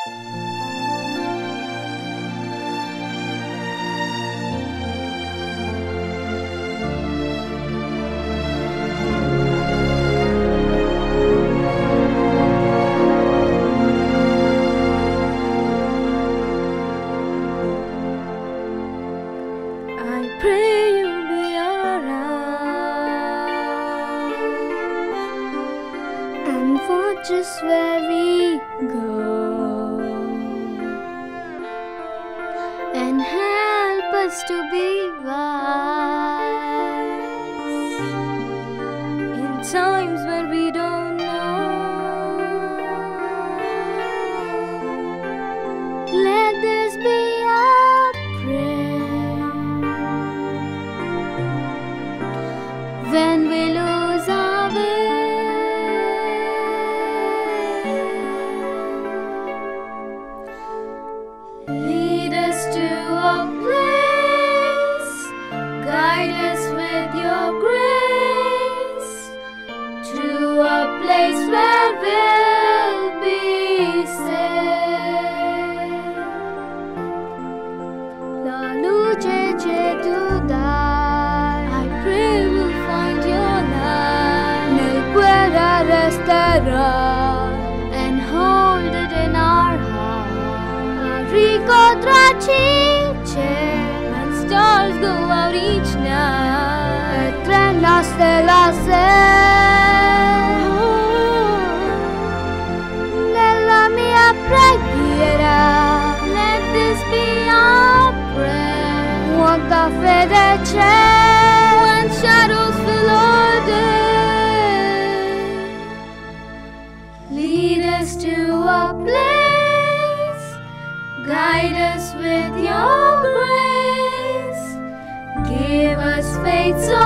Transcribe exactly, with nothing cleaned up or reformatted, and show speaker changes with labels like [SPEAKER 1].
[SPEAKER 1] I pray you'll be around and watch us where we go, and help us to be wise in times when we don't know. Let this be our prayer when we lose our way. Lead us to a place, guide us with your grace, to a place where we'll be safe. La luce c'è tu dai, I pray we'll find your light. Nel cuore resterà and hold it in our heart. Rico tra cince when stars go out each night, e tre la stella se nella mia preghiera. Let this be our prayer. Quanta fede c'è when shadows fill our day. Lead us to a place, guide us with your grace, give us faith so